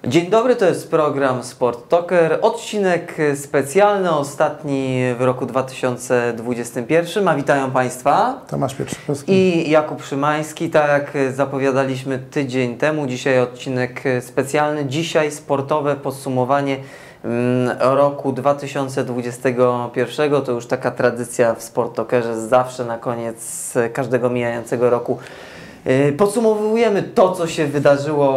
Dzień dobry, to jest program Sport Talker, odcinek specjalny, ostatni w roku 2021, a witają Państwa Tomasz Pietrzykowski i Jakub Szymański. Tak jak zapowiadaliśmy tydzień temu, dzisiaj odcinek specjalny, dzisiaj sportowe podsumowanie roku 2021. To już taka tradycja w Sport Talkerze, zawsze na koniec każdego mijającego roku podsumowujemy to, co się wydarzyło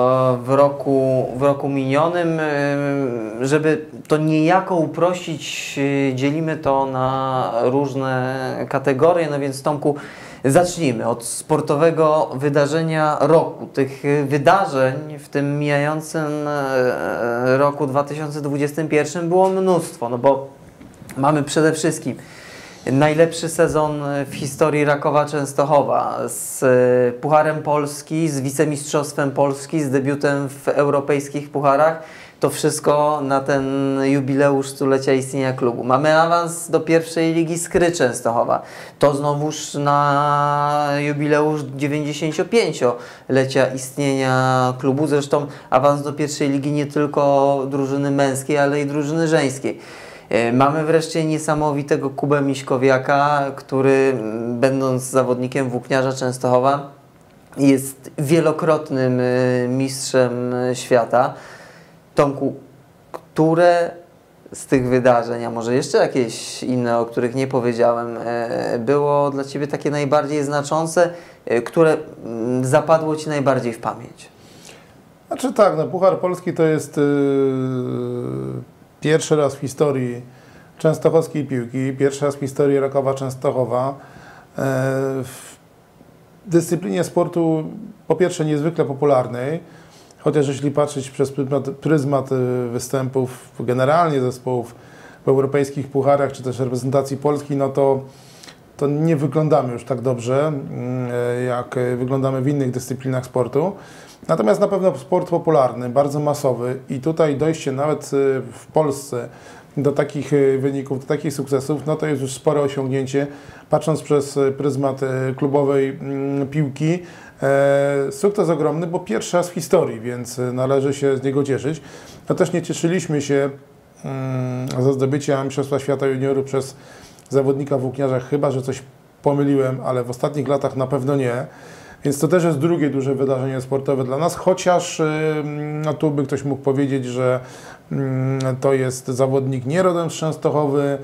w roku minionym. Żeby to niejako uprościć, dzielimy to na różne kategorie. No więc, Tomku, zacznijmy od sportowego wydarzenia roku. Tych wydarzeń w tym mijającym roku 2021 było mnóstwo, no bo mamy przede wszystkim najlepszy sezon w historii Rakowa Częstochowa z Pucharem Polski, z wicemistrzostwem Polski, z debiutem w europejskich pucharach. To wszystko na ten jubileusz stulecia istnienia klubu. Mamy awans do pierwszej ligi Skry Częstochowa. To znowuż na jubileusz 95-lecia istnienia klubu. Zresztą awans do pierwszej ligi nie tylko drużyny męskiej, ale i drużyny żeńskiej. Mamy wreszcie niesamowitego Kubę Miśkowiaka, który będąc zawodnikiem Włókniarza Częstochowa jest wielokrotnym mistrzem świata. Tomku, które z tych wydarzeń, a może jeszcze jakieś inne, o których nie powiedziałem, było dla Ciebie takie najbardziej znaczące, które zapadło Ci najbardziej w pamięć? Znaczy tak, no, Puchar Polski to jest pierwszy raz w historii częstochowskiej piłki, pierwszy raz w historii Rakowa Częstochowa. W dyscyplinie sportu po pierwsze niezwykle popularnej, chociaż jeśli patrzeć przez pryzmat występów generalnie zespołów w europejskich pucharach, czy też reprezentacji Polski, no to nie wyglądamy już tak dobrze, jak wyglądamy w innych dyscyplinach sportu. Natomiast na pewno sport popularny, bardzo masowy i tutaj dojście nawet w Polsce do takich wyników, do takich sukcesów, no to jest już spore osiągnięcie, patrząc przez pryzmat klubowej piłki. Sukces ogromny, bo pierwszy raz w historii, więc należy się z niego cieszyć. No też nie cieszyliśmy się ze zdobycia Mistrzostwa Świata Juniorów przez zawodnika Włókniarza, chyba że coś pomyliłem, ale w ostatnich latach na pewno nie. Więc to też jest drugie duże wydarzenie sportowe dla nas, chociaż no tu by ktoś mógł powiedzieć, że to jest zawodnik nie rodem z Częstochowy,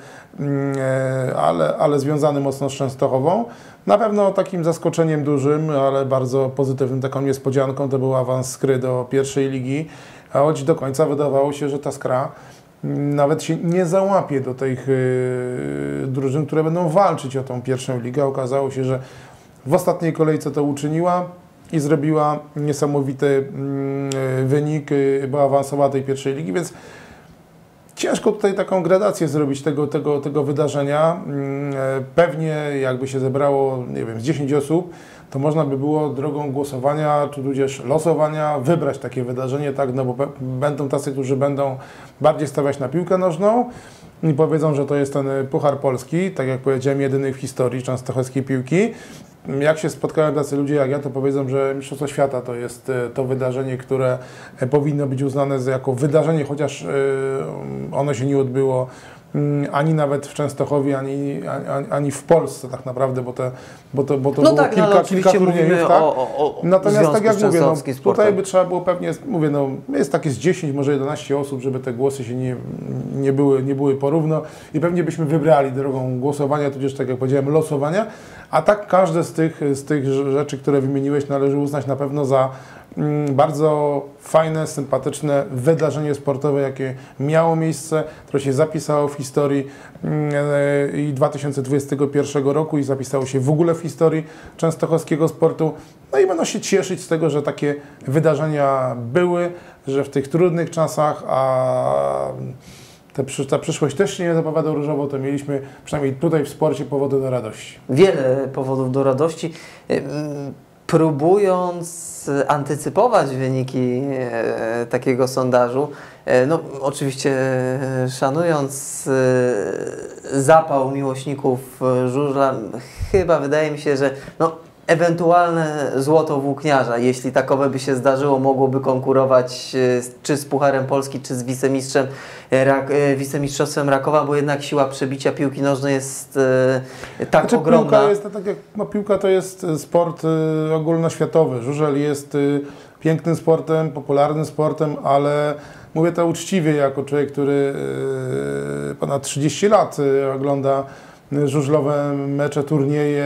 ale związany mocno z Częstochową. Na pewno takim zaskoczeniem dużym, ale bardzo pozytywnym, taką niespodzianką to był awans Skry do pierwszej ligi, a choć do końca wydawało się, że ta Skra nawet się nie załapie do tych drużyn, które będą walczyć o tą pierwszą ligę. Okazało się, że w ostatniej kolejce to uczyniła i zrobiła niesamowity wynik, bo awansowała do tej pierwszej ligi, więc ciężko tutaj taką gradację zrobić tego wydarzenia. Pewnie jakby się zebrało, nie wiem, z 10 osób, to można by było drogą głosowania, czy tudzież losowania wybrać takie wydarzenie, tak, no bo będą tacy, którzy będą bardziej stawiać na piłkę nożną i powiedzą, że to jest ten Puchar Polski, tak jak powiedziałem, jedyny w historii częstochowskiej piłki. Jak się spotkałem tacy ludzie jak ja, to powiedzą, że Mistrzostwo Świata to jest to wydarzenie, które powinno być uznane jako wydarzenie, chociaż ono się nie odbyło ani nawet w Częstochowie, ani w Polsce tak naprawdę, bo to no było tak, kilka turniejów. Tak? Natomiast tak jak mówię, no, tutaj by trzeba było pewnie, mówię, no, jest takie z 10, może 11 osób, żeby te głosy się nie były porówno i pewnie byśmy wybrali drogą głosowania, tudzież tak jak powiedziałem, losowania, a tak każde z tych rzeczy, które wymieniłeś, należy uznać na pewno za bardzo fajne, sympatyczne wydarzenie sportowe, jakie miało miejsce, które się zapisało w historii i 2021 roku i zapisało się w ogóle w historii częstochowskiego sportu. No i będą się cieszyć z tego, że takie wydarzenia były, że w tych trudnych czasach, a ta przyszłość też się nie zapowiada różowo, to mieliśmy przynajmniej tutaj w sporcie powody do radości. Wiele powodów do radości. Próbując antycypować wyniki takiego sondażu, no oczywiście szanując zapał miłośników żużla, chyba wydaje mi się, że no, ewentualne złoto włókniarza, jeśli takowe by się zdarzyło, mogłoby konkurować czy z Pucharem Polski, czy z wicemistrzostwem Rakowa, bo jednak siła przebicia piłki nożnej jest tak ogromna. Piłka jest, tak jak, piłka to jest sport ogólnoświatowy. Żużel jest pięknym sportem, popularnym sportem, ale mówię to uczciwie, jako człowiek, który ponad 30 lat ogląda żużlowe mecze, turnieje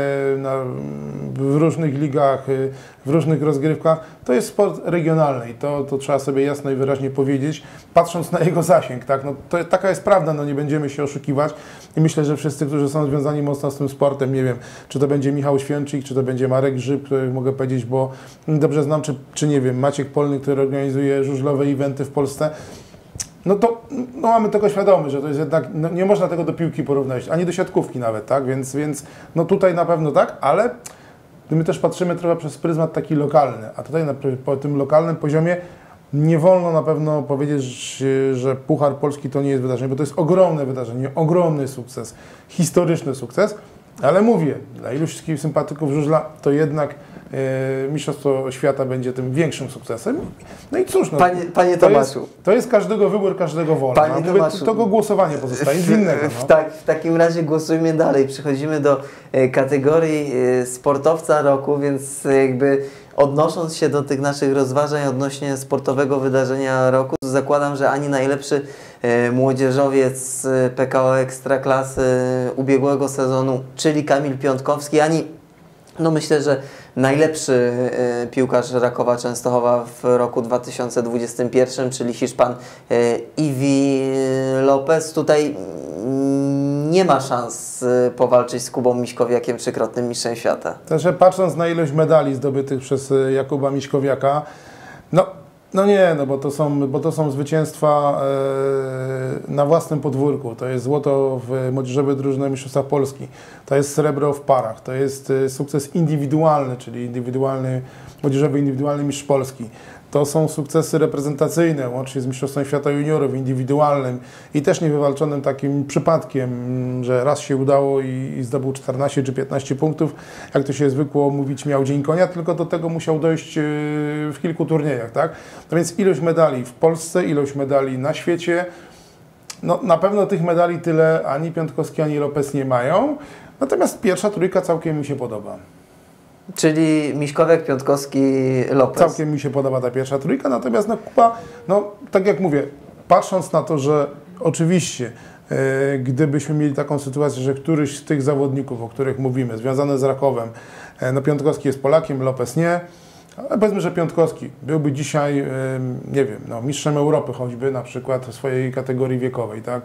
w różnych ligach, w różnych rozgrywkach. To jest sport regionalny i to trzeba sobie jasno i wyraźnie powiedzieć, patrząc na jego zasięg. Tak? No, taka jest prawda, no nie będziemy się oszukiwać i myślę, że wszyscy, którzy są związani mocno z tym sportem, nie wiem, czy to będzie Michał Święczyk, czy to będzie Marek Grzyb, który mogę powiedzieć, bo dobrze znam, czy nie wiem, Maciek Polny, który organizuje żużlowe eventy w Polsce. No to mamy tego świadomość, że to jest jednak, nie można tego do piłki porównać, ani do siatkówki nawet, tak? Więc no tutaj na pewno tak, ale my też patrzymy trochę przez pryzmat taki lokalny, a tutaj po tym lokalnym poziomie nie wolno na pewno powiedzieć, że Puchar Polski to nie jest wydarzenie, bo to jest ogromne wydarzenie, ogromny sukces, historyczny sukces, ale mówię, dla iluś sympatyków żużla to jednak Mistrzostwo Świata będzie tym większym sukcesem. No i cóż, no, Panie Tomaszu. To jest każdego wybór, każdego wola. Panie Tomaszu, to gołosowanie pozostaje, nic innego. No. W takim razie głosujmy dalej. Przechodzimy do kategorii sportowca roku, więc jakby odnosząc się do tych naszych rozważań odnośnie sportowego wydarzenia roku, to zakładam, że ani najlepszy młodzieżowiec PKO Ekstraklasy ubiegłego sezonu, czyli Kamil Piątkowski, ani no myślę, że najlepszy piłkarz Rakowa Częstochowa w roku 2021, czyli Hiszpan Iwi Lopez. Tutaj nie ma szans powalczyć z Kubą Miśkowiakiem, trzykrotnym mistrzem świata. Także patrząc na ilość medali zdobytych przez Jakuba Miśkowiaka, bo to są zwycięstwa na własnym podwórku. To jest złoto w młodzieżowej drużynie Mistrzostwa Polski. To jest srebro w parach. To jest sukces indywidualny, czyli młodzieżowy indywidualny mistrz Polski. To są sukcesy reprezentacyjne, łącznie z Mistrzostwem Świata Juniorów indywidualnym i też niewywalczonym takim przypadkiem, że raz się udało i zdobył 14 czy 15 punktów, jak to się zwykło mówić, miał dzień konia, tylko do tego musiał dojść w kilku turniejach, tak? No więc ilość medali w Polsce, ilość medali na świecie, no na pewno tych medali tyle ani Piątkowski, ani Lopez nie mają, natomiast pierwsza trójka całkiem mi się podoba. Czyli Miśkowiak, Piątkowski, Lopez. Całkiem mi się podoba ta pierwsza trójka, natomiast Kuba, tak jak mówię, patrząc na to, że oczywiście gdybyśmy mieli taką sytuację, że któryś z tych zawodników, o których mówimy, związany z Rakowem, Piątkowski jest Polakiem, Lopez nie, ale powiedzmy, że Piątkowski byłby dzisiaj, nie wiem, mistrzem Europy choćby na przykład w swojej kategorii wiekowej, tak?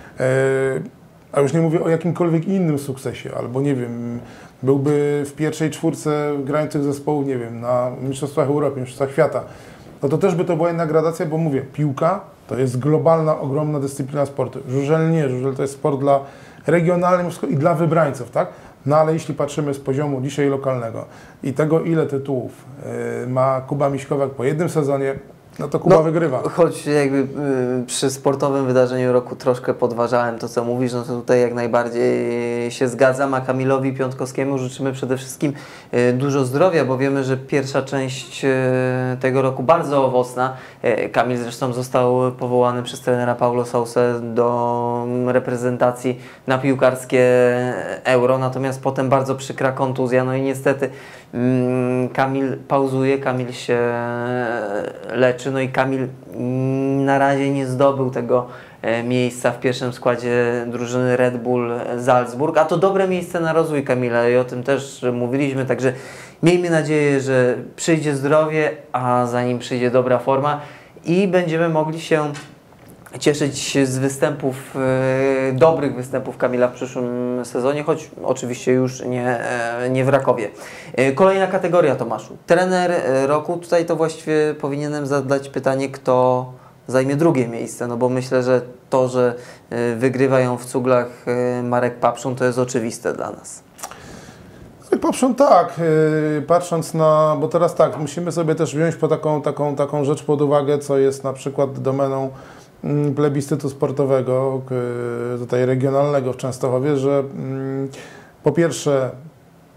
A już nie mówię o jakimkolwiek innym sukcesie, albo nie wiem, byłby w pierwszej czwórce grających zespołów, nie wiem, na Mistrzostwach Europy, Mistrzostwach Świata, no to też by to była jedna gradacja, bo mówię, piłka to jest globalna, ogromna dyscyplina sportu. Żużel nie, żużel to jest sport dla regionalnych i dla wybrańców, tak? No ale jeśli patrzymy z poziomu dzisiaj lokalnego i tego, ile tytułów ma Kuba Miśkowiak po jednym sezonie, no to Kuba wygrywa. Choć jakby przy sportowym wydarzeniu roku troszkę podważałem to, co mówisz, no to tutaj jak najbardziej się zgadzam, a Kamilowi Piątkowskiemu życzymy przede wszystkim dużo zdrowia, bo wiemy, że pierwsza część tego roku bardzo owocna. Kamil zresztą został powołany przez trenera Paulo Sousę do reprezentacji na piłkarskie Euro, natomiast potem bardzo przykra kontuzja, no i niestety Kamil pauzuje, Kamil się leczy, no i Kamil na razie nie zdobył tego miejsca w pierwszym składzie drużyny Red Bull Salzburg, a to dobre miejsce na rozwój Kamila i o tym też mówiliśmy, także miejmy nadzieję, że przyjdzie zdrowie, a za nim przyjdzie dobra forma i będziemy mogli się cieszyć z występów, dobrych występów Kamila w przyszłym sezonie, choć oczywiście już nie w Rakowie. Kolejna kategoria, Tomaszu. Trener roku. Tutaj to właściwie powinienem zadać pytanie, kto zajmie drugie miejsce, no bo myślę, że to, że wygrywa ją w cuglach Marek Papszun, to jest oczywiste dla nas. Papszun tak, patrząc na, bo teraz tak, musimy sobie też wziąć po taką rzecz pod uwagę, co jest na przykład domeną plebiscytu sportowego, tutaj regionalnego w Częstochowie, że po pierwsze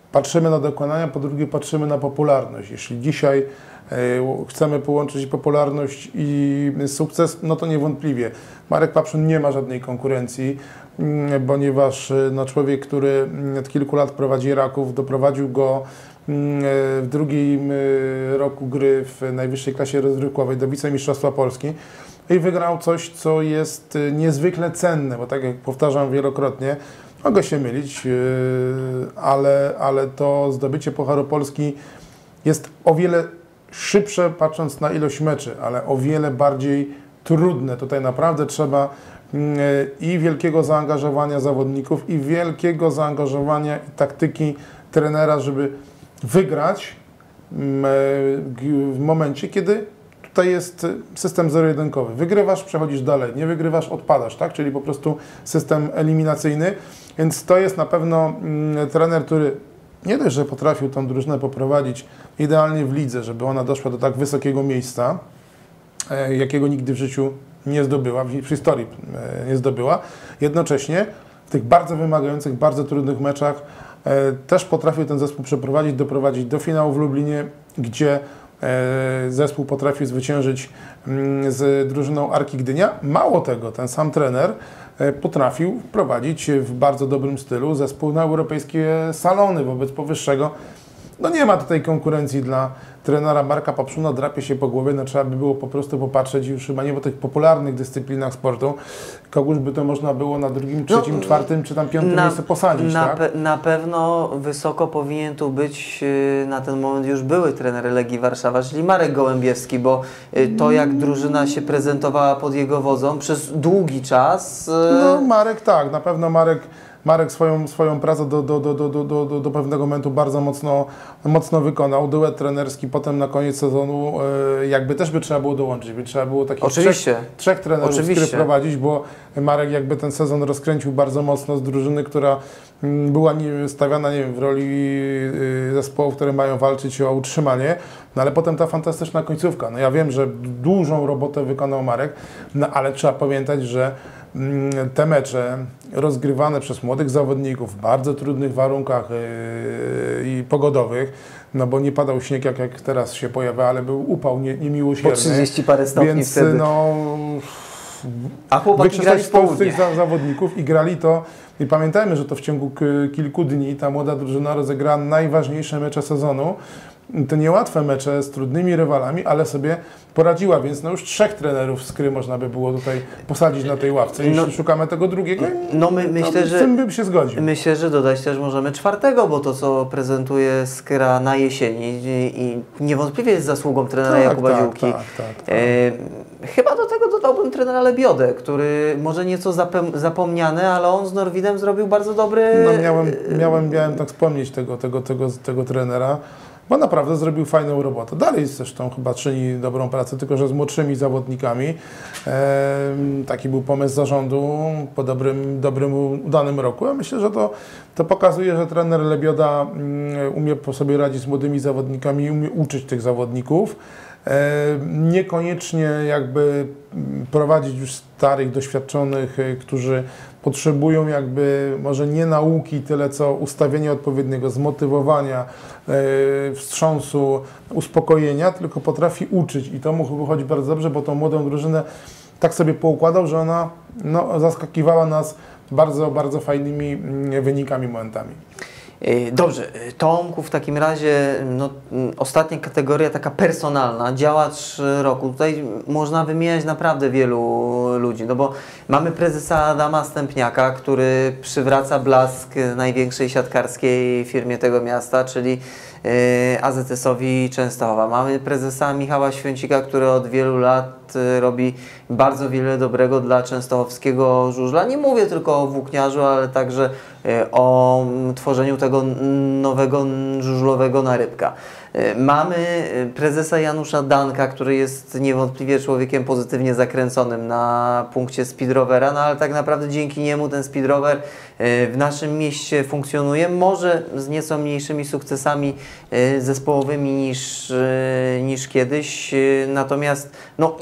patrzymy na dokonania, po drugie patrzymy na popularność. Jeśli dzisiaj chcemy połączyć popularność i sukces, no to niewątpliwie Marek Papszun nie ma żadnej konkurencji, ponieważ no, człowiek, który od kilku lat prowadzi Raków, doprowadził go w drugim roku gry w najwyższej klasie rozrywkowej do wicemistrzostwa Polski i wygrał coś, co jest niezwykle cenne, bo tak jak powtarzam wielokrotnie, mogę się mylić, ale to zdobycie Pucharu Polski jest o wiele szybsze, patrząc na ilość meczy, ale o wiele bardziej trudne. Tutaj naprawdę trzeba i wielkiego zaangażowania zawodników, i wielkiego zaangażowania i taktyki trenera, żeby wygrać w momencie, kiedy tutaj jest system zero-jedynkowy. Wygrywasz, przechodzisz dalej, nie wygrywasz, odpadasz, tak? Czyli po prostu system eliminacyjny. Więc to jest na pewno trener, który nie dość, że potrafił tą drużynę poprowadzić idealnie w lidze, żeby ona doszła do tak wysokiego miejsca, jakiego nigdy w życiu nie zdobyła, w historii nie zdobyła. Jednocześnie w tych bardzo wymagających, bardzo trudnych meczach też potrafił ten zespół przeprowadzić, doprowadzić do finału w Lublinie, gdzie zespół potrafił zwyciężyć z drużyną Arki Gdynia. Mało tego, ten sam trener potrafił wprowadzić w bardzo dobrym stylu zespół na europejskie salony. Wobec powyższego no nie ma tutaj konkurencji dla trenera Marka Papszuna, drapie się po głowie, no trzeba by było po prostu popatrzeć już chyba nie w tych popularnych dyscyplinach sportu, kogoś by to można było na drugim, trzecim, czwartym czy tam piątym miejscu posadzić, tak? Na pewno wysoko powinien tu być na ten moment już były trener Legii Warszawa, czyli Marek Gołębiewski, bo to jak drużyna się prezentowała pod jego wodzą przez długi czas... No Marek tak, na pewno Marek swoją pracę do pewnego momentu bardzo mocno wykonał. Duet trenerski potem na koniec sezonu jakby też by trzeba było dołączyć, by trzeba było takich trzech trenerów prowadzić, bo Marek jakby ten sezon rozkręcił bardzo mocno z drużyny, która była stawiana, nie wiem, w roli zespołów, które mają walczyć o utrzymanie, no ale potem ta fantastyczna końcówka. No ja wiem, że dużą robotę wykonał Marek, no ale trzeba pamiętać, że te mecze rozgrywane przez młodych zawodników w bardzo trudnych warunkach i pogodowych, no bo nie padał śnieg jak teraz się pojawia, ale był upał niemiłosierny. Po 30 parę stopni więc, wtedy. No, a chłopaki grali w południe. Tych zawodników i grali to. I pamiętajmy, że to w ciągu kilku dni ta młoda drużyna rozegrała najważniejsze mecze sezonu. To niełatwe mecze z trudnymi rywalami, ale sobie poradziła, więc no już trzech trenerów z Skry można by było tutaj posadzić na tej ławce. Jeśli szukamy tego drugiego, myślę, z tym bym się zgodził. Myślę, że dodać też możemy czwartego, bo to, co prezentuje Skra na jesieni i niewątpliwie jest zasługą trenera Jakuba Ziółki. Tak. Chyba do tego dodałbym trenera Lebiodę, który może nieco zapomniany, ale on z Norwidem zrobił bardzo dobry... No miałem tak wspomnieć tego trenera, bo naprawdę zrobił fajną robotę. Dalej zresztą chyba czyni dobrą pracę, tylko że z młodszymi zawodnikami. Taki był pomysł zarządu po dobrym, udanym roku. Ja myślę, że to pokazuje, że trener Lebioda umie sobie radzić z młodymi zawodnikami i umie uczyć tych zawodników. Niekoniecznie jakby prowadzić już starych, doświadczonych, którzy potrzebują jakby może nie nauki tyle, co ustawienia odpowiedniego, zmotywowania, wstrząsu, uspokojenia, tylko potrafi uczyć i to mu wychodzi bardzo dobrze, bo tą młodą drużynę tak sobie poukładał, że ona zaskakiwała nas bardzo, bardzo fajnymi wynikami, momentami. Dobrze, Tomku, w takim razie ostatnia kategoria taka personalna, działacz roku. Tutaj można wymieniać naprawdę wielu ludzi, no bo mamy prezesa Adama Stępniaka, który przywraca blask największej siatkarskiej firmie tego miasta, czyli AZS-owi Częstochowa. Mamy prezesa Michała Świącika, który od wielu lat robi bardzo wiele dobrego dla częstochowskiego żużla. Nie mówię tylko o włókniarzu, ale także o tworzeniu tego nowego żużlowego narybka. Mamy prezesa Janusza Danka, który jest niewątpliwie człowiekiem pozytywnie zakręconym na punkcie speedrovera, no ale tak naprawdę dzięki niemu ten speedrower w naszym mieście funkcjonuje, może z nieco mniejszymi sukcesami zespołowymi niż kiedyś, natomiast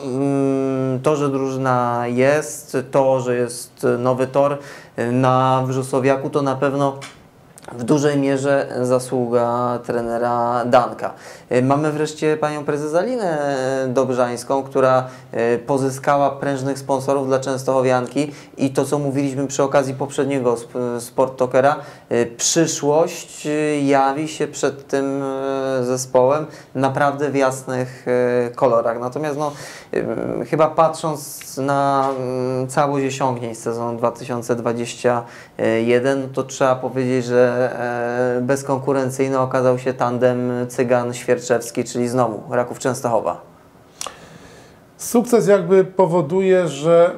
to, że drużyna jest, to, że jest nowy tor na Wrzosowiaku, to na pewno w dużej mierze zasługa trenera Danka. Mamy wreszcie panią prezes Alinę Dobrzańską, która pozyskała prężnych sponsorów dla Częstochowianki i to, co mówiliśmy przy okazji poprzedniego Sport Talkera, przyszłość jawi się przed tym zespołem naprawdę w jasnych kolorach. Natomiast no, chyba patrząc na całość osiągnięć sezonu 2021, to trzeba powiedzieć, że bezkonkurencyjny okazał się tandem Cygan-Świerczewski, czyli znowu Raków Częstochowa. Sukces jakby powoduje, że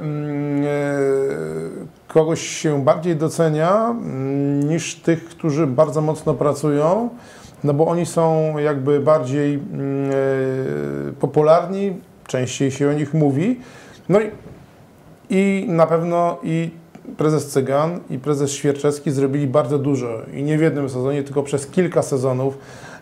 kogoś się bardziej docenia niż tych, którzy bardzo mocno pracują, no bo oni są jakby bardziej popularni, częściej się o nich mówi. No i na pewno i prezes Cygan i prezes Świerczewski zrobili bardzo dużo i nie w jednym sezonie, tylko przez kilka sezonów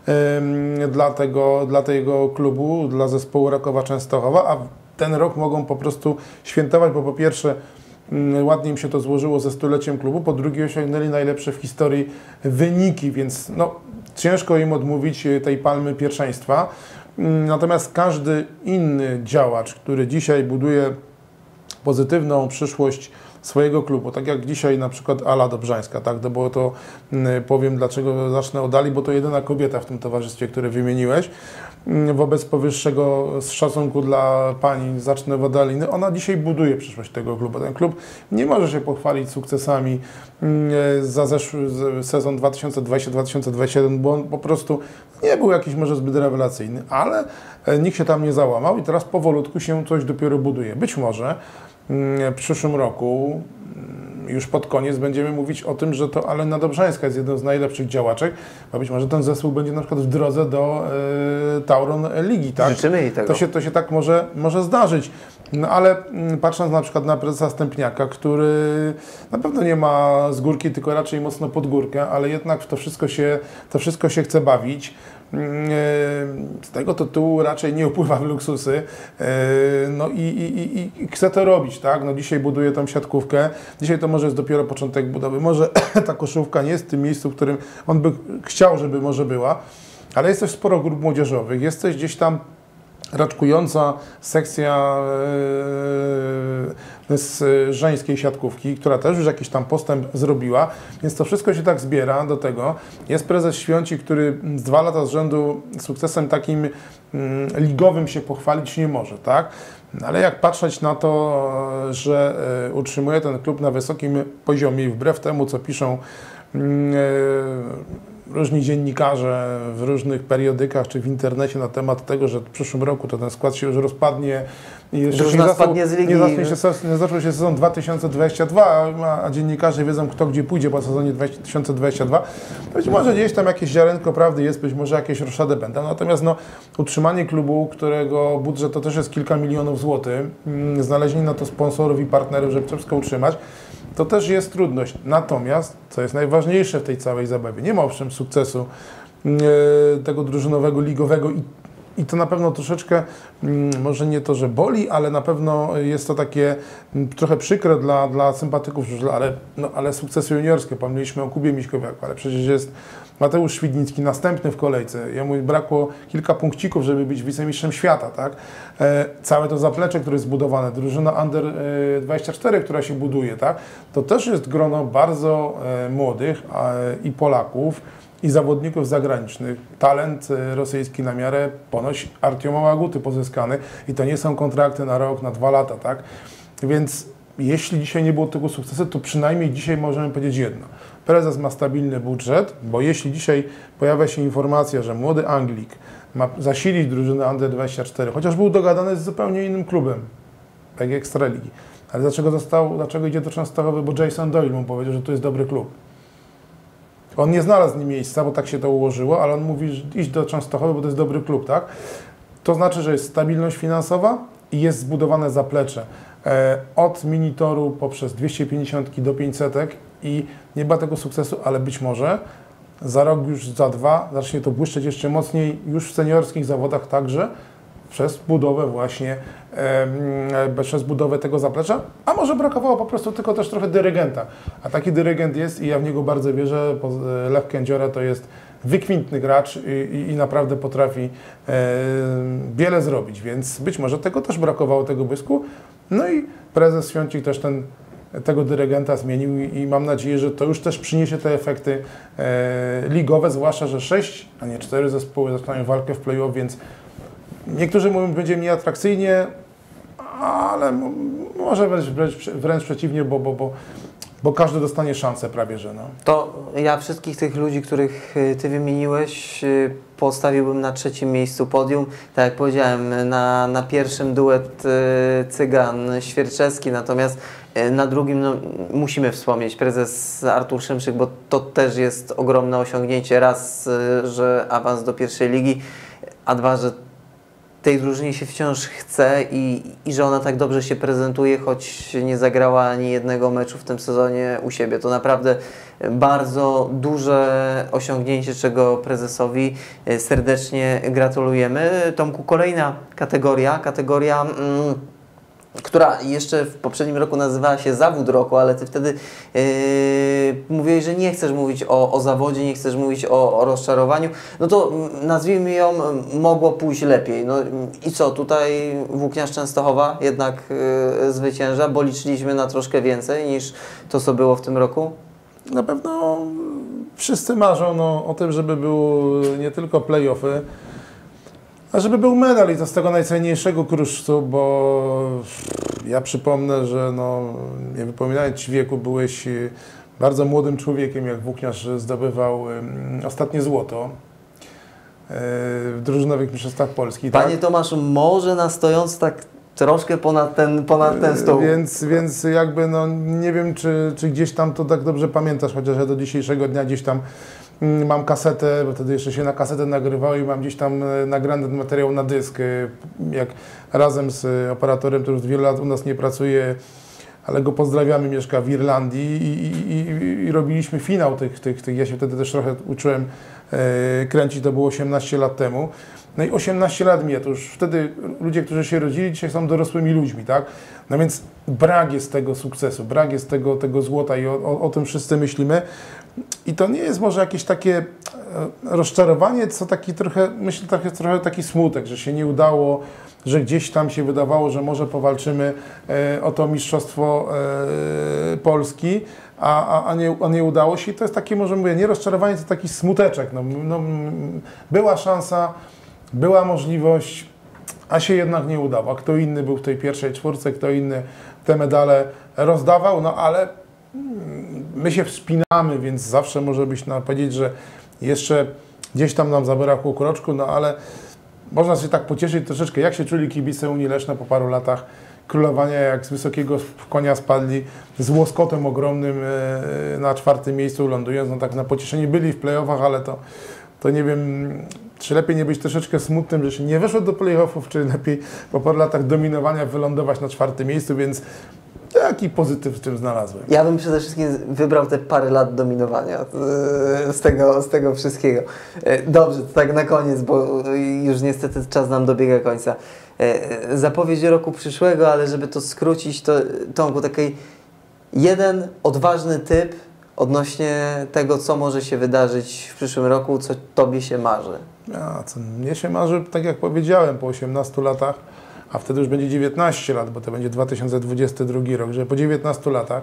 dla tego klubu, dla zespołu Rakowa Częstochowa, a ten rok mogą po prostu świętować, bo po pierwsze ładnie im się to złożyło ze stuleciem klubu, po drugie osiągnęli najlepsze w historii wyniki, więc no, ciężko im odmówić tej palmy pierwszeństwa. Natomiast każdy inny działacz, który dzisiaj buduje pozytywną przyszłość swojego klubu, tak jak dzisiaj na przykład Ala Dobrzańska, tak, no bo to powiem dlaczego zacznę od Ali, bo to jedyna kobieta w tym towarzystwie, które wymieniłeś. Wobec powyższego z szacunku dla pani zacznę od Aliny, ona dzisiaj buduje przyszłość tego klubu. Ten klub nie może się pochwalić sukcesami za zeszły sezon 2020-2021, bo on po prostu nie był jakiś może zbyt rewelacyjny, ale nikt się tam nie załamał i teraz powolutku się coś dopiero buduje. Być może w przyszłym roku, już pod koniec, będziemy mówić o tym, że to Alena Dobrzańska jest jedną z najlepszych działaczek, a być może ten zespół będzie na przykład w drodze do Tauron Ligi. Tak? Życzymy jej tego. To się tak może zdarzyć. No ale patrząc na przykład na prezesa Stępniaka, który na pewno nie ma z górki, tylko raczej mocno pod górkę, ale jednak w to wszystko się chce bawić. Z tego tytułu raczej nie upływa w luksusy, no i chce to robić, tak? No dzisiaj buduje tą siatkówkę, dzisiaj to może jest dopiero początek budowy, może ta koszówka nie jest w tym miejscu, w którym on by chciał, żeby może była, ale jest też sporo grup młodzieżowych, jest też gdzieś tam raczkująca sekcja z żeńskiej siatkówki, która też już jakiś tam postęp zrobiła, więc to wszystko się tak zbiera do tego. Jest prezes Świąci, który z 2 lata z rzędu sukcesem takim ligowym się pochwalić nie może, tak? Ale jak patrzeć na to, że utrzymuje ten klub na wysokim poziomie i wbrew temu, co piszą różni dziennikarze w różnych periodykach czy w internecie na temat tego, że w przyszłym roku to ten skład się już rozpadnie i jeszcze nie zaczął się sezon 2022, a dziennikarze wiedzą, kto gdzie pójdzie po sezonie 2022. To być może gdzieś tam jakieś ziarenko prawdy jest, być może jakieś roszady będą. Natomiast no, utrzymanie klubu, którego budżet to też jest kilka milionów złotych, znalezienie na to sponsorów i partnerów, żeby to wszystko utrzymać, to też jest trudność. Natomiast, co jest najważniejsze w tej całej zabawie, nie ma owszem sukcesu tego drużynowego, ligowego i to na pewno troszeczkę, może nie to, że boli, ale na pewno jest to takie trochę przykre dla sympatyków, ale sukcesy juniorskie. Pomyśleliśmy o Kubie Miśkowiaku, ale przecież jest Mateusz Świdnicki następny w kolejce. Jemu brakło kilka punkcików, żeby być wicemistrzem świata, tak? Całe to zaplecze, które jest zbudowane, drużyna Under 24, która się buduje, tak? To też jest grono bardzo młodych i Polaków, i zawodników zagranicznych. Talent rosyjski na miarę ponoć Artioma Łaguty pozyskany i to nie są kontrakty na rok, na 2 lata, tak? Więc jeśli dzisiaj nie było tego sukcesu, to przynajmniej dzisiaj możemy powiedzieć jedno. Prezes ma stabilny budżet, bo jeśli dzisiaj pojawia się informacja, że młody Anglik ma zasilić drużynę Under 24, chociaż był dogadany z zupełnie innym klubem, tak jak Ekstraligi. Ale dlaczego idzie do Częstochowy? Bo Jason Doyle mu powiedział, że to jest dobry klub. On nie znalazł z nim miejsca, bo tak się to ułożyło, ale on mówi, że idź do Częstochowy, bo to jest dobry klub, tak? To znaczy, że jest stabilność finansowa i jest zbudowane zaplecze. Od minitoru poprzez 250 do 500 i nie ma tego sukcesu, ale być może za rok, już za 2 zacznie to błyszczeć jeszcze mocniej, już w seniorskich zawodach także, przez budowę właśnie, przez budowę tego zaplecza, a może brakowało po prostu tylko też trochę dyrygenta. A taki dyrygent jest i ja w niego bardzo wierzę. Lech Kędziora to jest wykwintny gracz i naprawdę potrafi wiele zrobić, więc być może tego też brakowało, tego błysku. No i prezes Świącik też tego dyrygenta zmienił i mam nadzieję, że to już też przyniesie te efekty ligowe, zwłaszcza, że 6, a nie 4 zespoły zaczynają walkę w play-off, więc niektórzy mówią, że będzie mniej atrakcyjnie, ale może wręcz przeciwnie, bo każdy dostanie szansę prawie, że no. To ja wszystkich tych ludzi, których Ty wymieniłeś, postawiłbym na 3. miejscu podium. Tak jak powiedziałem, na pierwszym duet Cygan-Świerczewski, natomiast na drugim no, musimy wspomnieć prezes Artur Szymczyk, bo to też jest ogromne osiągnięcie. Raz, że awans do pierwszej ligi, a dwa, że tej drużynie się wciąż chce i że ona tak dobrze się prezentuje, choć nie zagrała ani jednego meczu w tym sezonie u siebie. To naprawdę bardzo duże osiągnięcie, czego prezesowi serdecznie gratulujemy. Tomku, kolejna kategoria, która jeszcze w poprzednim roku nazywała się Zawód Roku, ale Ty wtedy mówiłeś, że nie chcesz mówić o zawodzie, nie chcesz mówić o rozczarowaniu. No to nazwijmy ją Mogło pójść lepiej. No i co, tutaj Włókniarz Częstochowa jednak zwycięża, bo liczyliśmy na troszkę więcej niż to, co było w tym roku? Na pewno wszyscy marzą o tym, żeby były nie tylko play-offy, a żeby był medal i to z tego najcenniejszego kruszcu, bo ja przypomnę, że nie wypominając Ci wieku, byłeś bardzo młodym człowiekiem, jak Włókniarz zdobywał ostatnie złoto w drużynowych mistrzostwach Polski. Panie tak? Tomaszu, może na stojąc tak troszkę ponad ten stół. Więc jakby nie wiem, czy gdzieś tam to tak dobrze pamiętasz, chociaż ja do dzisiejszego dnia gdzieś tam mam kasetę, bo wtedy jeszcze się na kasetę nagrywało i mam gdzieś tam nagrany ten materiał na dysk, jak razem z operatorem, który już wiele lat u nas nie pracuje, ale go pozdrawiamy, mieszka w Irlandii i robiliśmy finał tych. Ja się wtedy też trochę uczyłem kręcić, to było 18 lat temu. No i 18 lat mija, to już wtedy ludzie, którzy się rodzili, dzisiaj są dorosłymi ludźmi, tak? No więc brak jest tego sukcesu, brak jest tego złota i o tym wszyscy myślimy. I to nie jest może jakieś takie rozczarowanie, co taki trochę, myślę, trochę taki smutek, że się nie udało, że gdzieś tam się wydawało, że może powalczymy o to mistrzostwo Polski, a nie udało się. I to jest takie, może mówię, nie rozczarowanie, to taki smuteczek. Była szansa, była możliwość, a się jednak nie udało. A kto inny był w tej pierwszej czwórce, kto inny te medale rozdawał, ale my się wspinamy, więc zawsze może być powiedzieć, że jeszcze gdzieś tam nam zabrakło kroczku, ale można się tak pocieszyć troszeczkę, jak się czuli kibice Unii Leszna po paru latach królowania, jak z wysokiego konia spadli z łoskotem ogromnym na 4. miejscu lądując, tak na pocieszenie byli w play-offach, ale to nie wiem, czy lepiej nie być troszeczkę smutnym, że się nie weszło do play-offów, czy lepiej po paru latach dominowania wylądować na 4. miejscu, więc jaki pozytyw w tym znalazłem? Ja bym przede wszystkim wybrał te parę lat dominowania z tego wszystkiego. Dobrze, to tak na koniec, bo już niestety czas nam dobiega końca. Zapowiedź roku przyszłego, ale żeby to skrócić, to Tomku, taki jeden odważny typ odnośnie tego, co może się wydarzyć w przyszłym roku, co Tobie się marzy. Mnie się marzy, tak jak powiedziałem, po 18 latach, a wtedy już będzie 19 lat, bo to będzie 2022 rok, że po 19 latach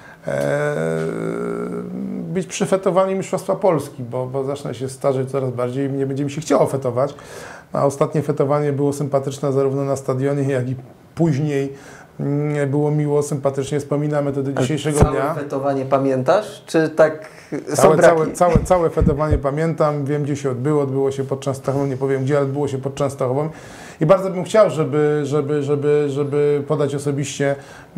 być przyfetowani Mistrzostwa Polski, bo zacznę się starzeć coraz bardziej i nie będzie mi się chciało fetować. A ostatnie fetowanie było sympatyczne zarówno na stadionie, jak i później było miło, sympatycznie. Wspominamy to do dzisiejszego dnia. Całe fetowanie pamiętasz? Czy tak są braki? Całe fetowanie pamiętam. Wiem, gdzie się odbyło. Odbyło się pod Częstochową. Nie powiem gdzie, ale odbyło się pod Częstochową. I bardzo bym chciał, żeby podać osobiście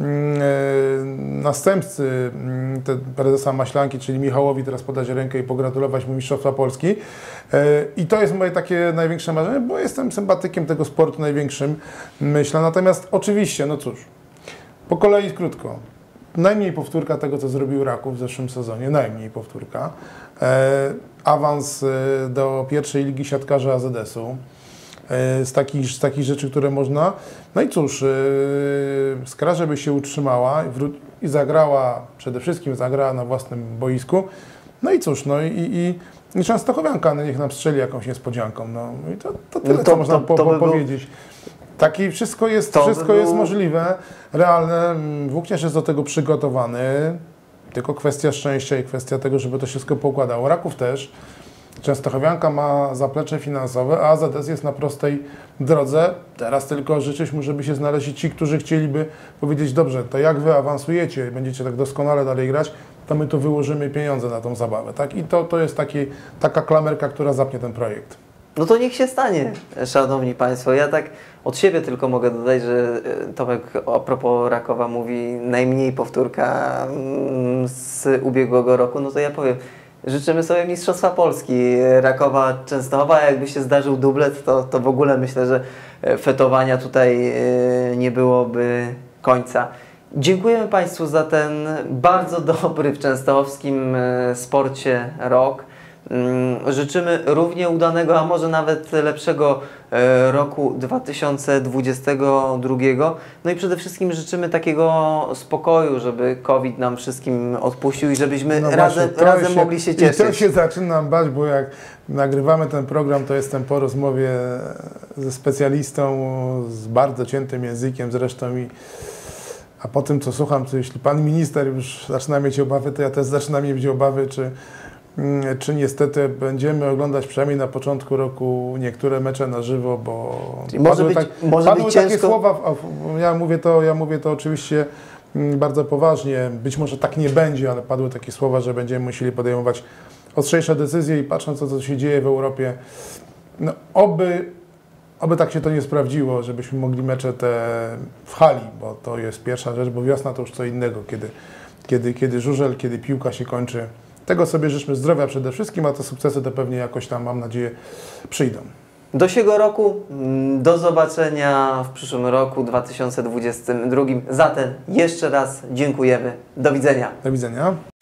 następcy prezesa Maślanki, czyli Michałowi, teraz podać rękę i pogratulować mu Mistrzostwa Polski. I to jest moje takie największe marzenie, bo jestem sympatykiem tego sportu największym, myślę. Natomiast oczywiście, no cóż, po kolei krótko. Najmniej powtórka tego, co zrobił Raków w zeszłym sezonie, najmniej powtórka. Awans do pierwszej ligi siatkarzy AZS-u. z takich rzeczy, które można. No i cóż, Skra, żeby się utrzymała i zagrała, przede wszystkim zagrała na własnym boisku. No i cóż, i Częstochowianka, no niech nam strzeli jakąś niespodzianką. No i to tyle, co można powiedzieć. Taki wszystko jest możliwe, realne. Włókniarz jest do tego przygotowany. Tylko kwestia szczęścia i kwestia tego, żeby to wszystko poukładało. Raków też. Częstochowianka ma zaplecze finansowe, a AZS jest na prostej drodze. Teraz tylko życzyć mu, żeby się znaleźli ci, którzy chcieliby powiedzieć, dobrze, to jak wy awansujecie i będziecie tak doskonale dalej grać, to my tu wyłożymy pieniądze na tą zabawę. Tak? I to jest taka klamerka, która zapnie ten projekt. No to niech się stanie, szanowni Państwo. Ja tak od siebie tylko mogę dodać, że Tomek a propos Rakowa mówi najmniej powtórka z ubiegłego roku, no to ja powiem, życzymy sobie Mistrzostwa Polski, Rakowa, Częstochowa, jakby się zdarzył dublet, to w ogóle myślę, że fetowania tutaj nie byłoby końca. Dziękujemy Państwu za ten bardzo dobry w częstochowskim sporcie rok. Życzymy równie udanego, a może nawet lepszego roku 2022. No i przede wszystkim życzymy takiego spokoju, żeby COVID nam wszystkim odpuścił i żebyśmy razem mogli się cieszyć. I to się zaczynam bać, bo jak nagrywamy ten program, to jestem po rozmowie ze specjalistą, z bardzo ciętym językiem zresztą a po tym, co słucham, to jeśli pan minister już zaczyna mieć obawy, to ja też zaczynam mieć obawy, czy niestety będziemy oglądać przynajmniej na początku roku niektóre mecze na żywo, bo padły takie słowa, ja mówię to oczywiście bardzo poważnie, być może tak nie będzie, ale padły takie słowa, że będziemy musieli podejmować ostrzejsze decyzje i patrząc na to, co się dzieje w Europie, no oby tak się to nie sprawdziło, żebyśmy mogli mecze te w hali, bo to jest pierwsza rzecz, bo wiosna to już co innego, kiedy żużel, kiedy piłka się kończy. Tego sobie życzmy, zdrowia przede wszystkim, a te sukcesy to pewnie jakoś tam, mam nadzieję, przyjdą. Do siego roku, do zobaczenia w przyszłym roku 2022. Zatem jeszcze raz dziękujemy. Do widzenia. Do widzenia.